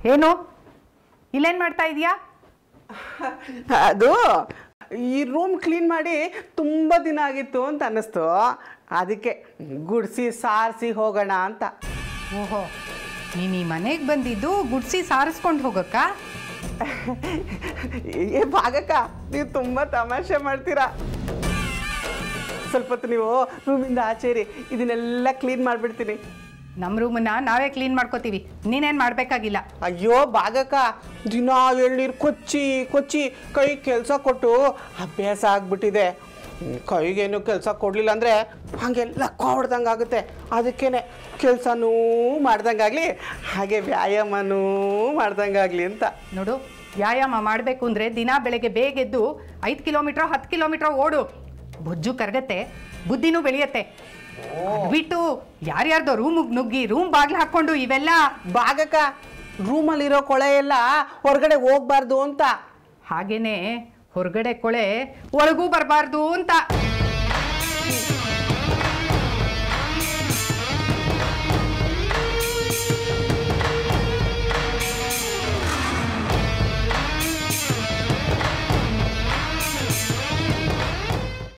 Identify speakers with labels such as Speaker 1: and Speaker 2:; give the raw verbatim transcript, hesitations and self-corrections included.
Speaker 1: ಏನು ಇಲ್ಲೇನು ಮಾಡ್ತಾ ಇದೀಯಾ?
Speaker 2: ಅದು ಈ ರೂಮ್ ಕ್ಲೀನ್ ಮಾಡಿ ತುಂಬ ದಿನ ಆಗಿತ್ತು ಅಂತ ಅನ್ನಿಸ್ತು, ಅದಕ್ಕೆ ಗುಡಿಸಿ ಸಾರಿಸಿ ಹೋಗೋಣ ಅಂತ.
Speaker 1: ಓಹೋ, ನೀನು ಈ ಮನೆಗೆ ಬಂದಿದ್ದು ಗುಡಿಸಿ ಸಾರಿಸ್ಕೊಂಡು ಹೋಗಕ್ಕ?
Speaker 2: ಏ ಭಾಗಕ್ಕ, ನೀವು ತುಂಬ ತಮಾಷೆ ಮಾಡ್ತೀರಾ. ಸ್ವಲ್ಪ ಹೊತ್ತು ನೀವು ರೂಮಿಂದ ಆಚೆರಿ, ಇದನ್ನೆಲ್ಲ ಕ್ಲೀನ್ ಮಾಡಿಬಿಡ್ತೀನಿ.
Speaker 1: ನಮ್ಮ ರೂಮನ್ನ ನಾವೇ ಕ್ಲೀನ್ ಮಾಡ್ಕೋತೀವಿ, ನೀನೇನು ಮಾಡಬೇಕಾಗಿಲ್ಲ.
Speaker 2: ಅಯ್ಯೋ ಭಾಗಕ್ಕ, ದಿನ ಎಳ್ನೀರು ಕೊಚ್ಚಿ ಕೊಚ್ಚಿ ಕೈ ಕೆಲಸ ಕೊಟ್ಟು ಅಭ್ಯಾಸ ಆಗ್ಬಿಟ್ಟಿದೆ. ಕೈಗೇನು ಕೆಲಸ ಕೊಡಲಿಲ್ಲ ಅಂದರೆ ಹಾಗೆಲ್ಲ ಹೊಡ್ದಂಗೆ ಆಗುತ್ತೆ. ಅದಕ್ಕೇ ಕೆಲಸನೂ ಮಾಡ್ದಂಗಾಗಲಿ ಹಾಗೆ ವ್ಯಾಯಾಮನೂ ಮಾಡ್ದಂಗಾಗಲಿ ಅಂತ.
Speaker 1: ನೋಡು, ವ್ಯಾಯಾಮ ಮಾಡಬೇಕು ಅಂದರೆ ದಿನ ಬೆಳಗ್ಗೆ ಬೇಗ ಎದ್ದು ಐದು ಕಿಲೋಮೀಟ್ರ್ ಹತ್ತು ಕಿಲೋಮೀಟ್ರ್ ಓಡು. ಬೊಜ್ಜು ಕರಗತ್ತೆ, ಬುದ್ಧಿನೂ ಬೆಳೆಯತ್ತೆ. ಬಿಟ್ಟು ಯಾರ್ಯಾರ್ದೋ ರೂಮಿಗೆ ನುಗ್ಗಿ ರೂಮ್ ಬಾಗಿಲು ಹಾಕ್ಕೊಂಡು ಇವೆಲ್ಲ.
Speaker 2: ಭಾಗಕ್ಕ, ರೂಮಲ್ಲಿರೋ ಕೊಳೆ ಎಲ್ಲ ಹೊರಗಡೆ ಹೋಗ್ಬಾರ್ದು ಅಂತ.
Speaker 1: ಹಾಗೇನೆ ಹೊರಗಡೆ ಕೊಳೆ ಒಳಗೂ ಬರಬಾರ್ದು ಅಂತ.